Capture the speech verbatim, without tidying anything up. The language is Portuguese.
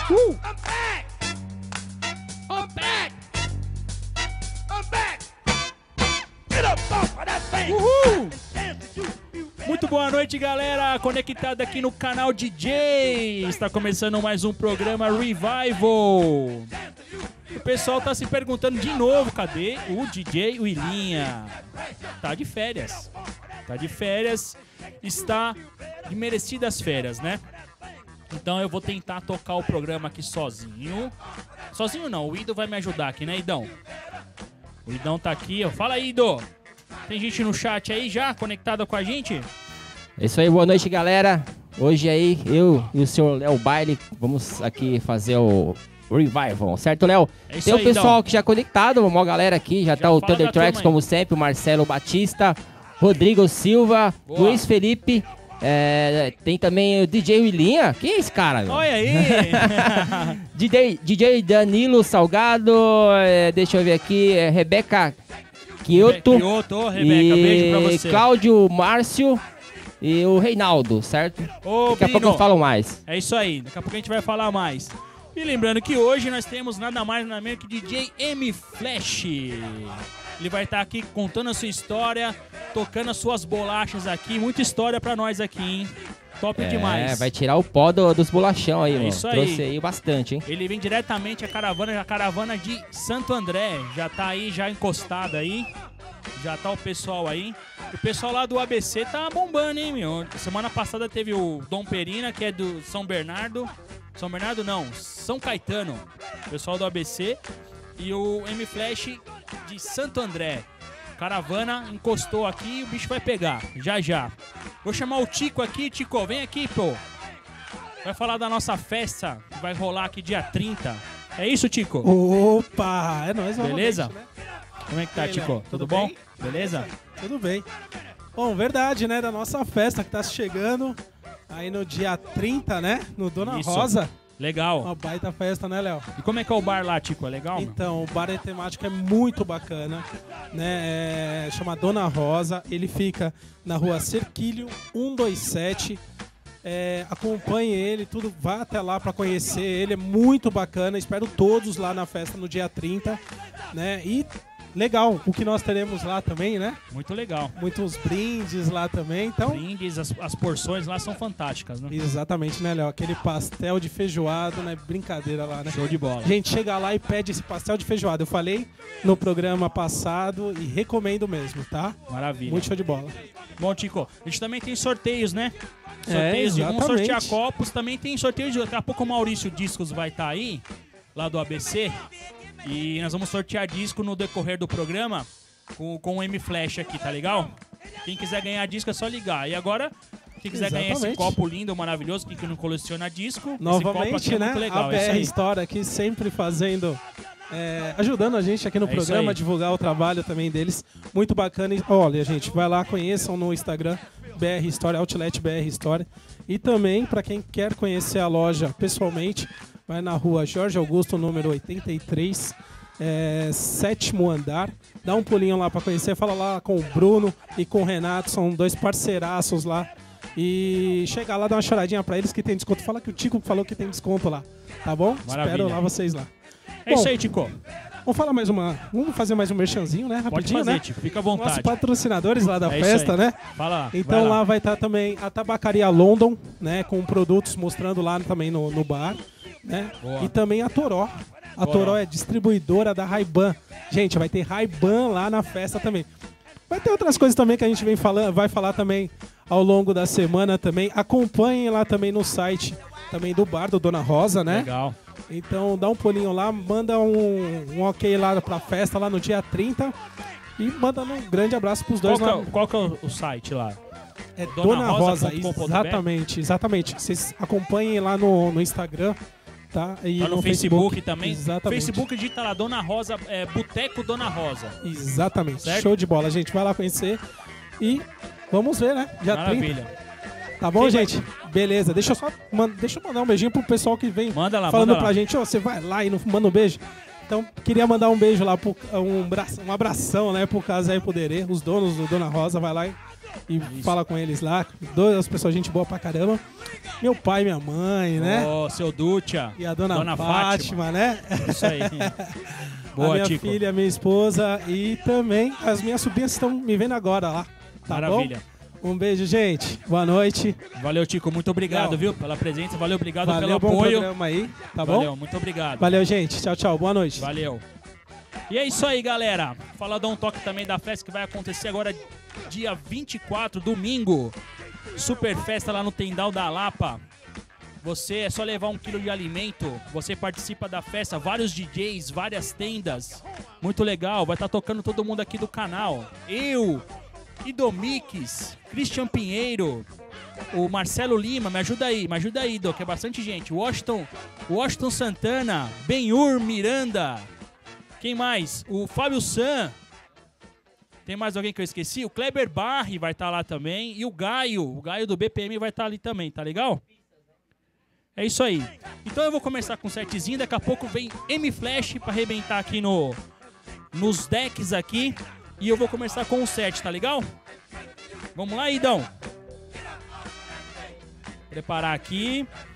Uh! I'm back! I'm back! I'm back! Get up off of that thing! Uhul! Muito boa noite, galera, conectado aqui no canal D J. Está começando mais um programa Revival. O pessoal tá se perguntando de novo, cadê o D J Willinha? Tá de férias. Tá de férias, está de merecidas férias, né? Então eu vou tentar tocar o programa aqui sozinho. Sozinho não, o Ido vai me ajudar aqui, né, Idão? O Idão tá aqui, ó. Fala aí, Ido. Tem gente no chat aí já conectada com a gente? É isso aí, boa noite, galera. Hoje aí, eu e o senhor Léo Baile vamos aqui fazer o Revival, certo, Léo? É isso Tem o aí, pessoal Idão. que já conectado, uma galera aqui, já, Já tá o fala Thunder da Tracks, turma aí. como sempre, o Marcelo Batista, Rodrigo Silva, Boa. Luiz Felipe, é, tem também o D J Willinha. Quem é esse cara, meu? Olha aí! D J, D J Danilo Salgado, é, deixa eu ver aqui, é, Rebeca Kyoto, Kyoto, Rebeca, beijo pra você. Cláudio Márcio e o Reinaldo, certo? Ô, Daqui a pouco Bino, eu falo mais. é isso aí, daqui a pouco a gente vai falar mais. E lembrando que hoje nós temos nada mais nada menos que D J M Flash. Ele vai estar aqui contando a sua história, tocando as suas bolachas aqui. Muita história pra nós aqui, hein? Top É, demais. vai tirar o pó do- dos bolachão aí, É mano. isso aí. Trouxe aí bastante, hein? Ele vem diretamente a caravana, a caravana de Santo André. Já tá aí, já encostado aí. Já tá o pessoal aí. O pessoal lá do A B C tá bombando, hein, meu? Semana passada teve o Dom Perina, que é do São Bernardo. São Bernardo não, São Caetano. Pessoal do A B C. E o M Flash de Santo André. Caravana encostou aqui e o bicho vai pegar. Já, já. Vou chamar o Tico aqui. Tico, vem aqui, pô. Vai falar da nossa festa que vai rolar aqui dia trinta. É isso, Tico? Opa, é nóis, novamente, Beleza? né? Como é que tá, E aí, Tico? Léo, Tudo, tudo bom? bem? Beleza? Tudo bem. Bom, verdade, né, da nossa festa que tá chegando aí no dia trinta, né, no Dona Isso. Rosa. Legal. Uma baita festa, né, Léo? E como é que é o bar lá, Tico? É legal, meu? Então, o bar é temático, é muito bacana, né, é, chama Dona Rosa, ele fica na rua Cerquilho cento e vinte e sete, é, acompanhe ele, tudo, vá até lá pra conhecer ele, é muito bacana, espero todos lá na festa no dia trinta, né, e legal, o que nós teremos lá também, né, Muito legal. muitos brindes lá também, então... Brindes, as, as porções lá são fantásticas, né? Exatamente, né, Léo? Aquele pastel de feijoada, né? Brincadeira lá, né? Show de bola. Gente, chega lá e pede esse pastel de feijoada. Eu falei no programa passado e recomendo mesmo, tá? Maravilha. Muito show de bola. Bom, Tico, a gente também tem sorteios, né? É, Sorteios de vamos exatamente. sortear copos, também tem sorteio de... Daqui a pouco o Maurício Discos vai estar aí, lá do A B C, e nós vamos sortear disco no decorrer do programa com, com o M Flash aqui, tá legal? Quem quiser ganhar disco é só ligar. E agora, quem quiser ganhar esse Exatamente. copo lindo, maravilhoso, quem não coleciona disco, esse copo Novamente, aqui é né? muito legal. A É isso B R aí. História aqui sempre fazendo... é, ajudando a gente aqui no É isso programa, aí. a divulgar o trabalho também deles. Muito bacana. E, olha, gente, vai lá, conheçam no Instagram B R História, Outlet B R História. E também, para quem quer conhecer a loja pessoalmente, vai na rua Jorge Augusto, número oitenta e três, é, sétimo andar. Dá um pulinho lá para conhecer, fala lá com o Bruno e com o Renato, são dois parceiraços lá. E chega lá, dá uma choradinha para eles que tem desconto. Fala que o Tico falou que tem desconto lá, tá bom? Maravilha. Espero lá vocês lá. É isso Bom, aí, Tico. Vamos falar mais uma. Vamos fazer mais um merchanzinho, né? Pode Rapidinho, fazer, né? Tico. Fica à Nossos vontade. patrocinadores lá da É isso festa, aí. né? Fala. Então vai lá vai estar também a Tabacaria London, né? Com produtos mostrando lá também no, no bar, né? Boa. E também a Toró. A Toró. Toró é distribuidora da Ray-Ban. Gente, vai ter Ray-Ban lá na festa também. Vai ter outras coisas também que a gente vem falando, vai falar também ao longo da semana também. Acompanhem lá também no site também do bar do Dona Rosa, né? Legal. Então dá um pulinho lá, manda um, um ok lá pra festa lá no dia trinta e manda um grande abraço pros Qual dois que, lá. é, qual que é o- o site lá? É Dona Dona Rosa Rosa, ponto com ponto br? exatamente, exatamente. Vocês acompanhem lá no, no Instagram, tá? E Lá no, no Facebook, também. Exatamente. Facebook digita lá Dona Rosa, é, Boteco Dona Rosa. Exatamente. Certo? Show de bola, gente. Vai lá conhecer e vamos ver, né? Dia trinta. Maravilha. Tá bom, Quem vai- gente? Beleza. Deixa eu só man- deixa eu mandar um beijinho pro pessoal que vem Manda lá, falando manda pra lá. gente. Ó, você vai lá e não manda um beijo. Então, queria mandar um beijo lá, pro, um, braço, um abração, né, pro Casé e pro Derê, os donos do Dona Rosa. Vai lá e e Isso. fala com eles lá. Duas pessoas, gente boa pra caramba. Meu pai e minha mãe, né? Ô, oh, seu Dúcia. E a dona, dona Fátima, Fátima, né? Isso aí. Boa, a minha Tico. filha, minha esposa e também as minhas sobrinhas estão me vendo agora lá. Tá Maravilha. Bom? Um beijo, gente. Boa noite. Valeu, Tico. Muito obrigado, Não. viu? Pela presença. Valeu, obrigado Valeu, pelo bom apoio. programa aí, tá Valeu, bom? Valeu, muito obrigado. Valeu, gente. Tchau, tchau. Boa noite. Valeu. E é isso aí, galera. Falar dar um toque também da festa que vai acontecer agora dia vinte e quatro, domingo. Super festa lá no Tendal da Lapa. Você é só levar um quilo de alimento, você participa da festa, vários D Js, várias tendas. Muito legal, vai estar tocando todo mundo aqui do canal. Eu, Idomix, Christian Pinheiro, o Marcelo Lima, me ajuda aí, me ajuda aí, Dô, que é bastante gente. Washington, Washington Santana, Benhur Miranda. Quem mais? O Fábio San. Tem mais alguém que eu esqueci? O Kleber Barri vai estar lá também. E o Gaio, o Gaio do B P M vai estar ali também, tá legal? É isso aí. Então eu vou começar com um setzinho. Daqui a pouco vem M-Flash pra arrebentar aqui no, nos decks aqui. E eu vou começar com um set, tá legal? Vamos lá, Idão. Preparar aqui.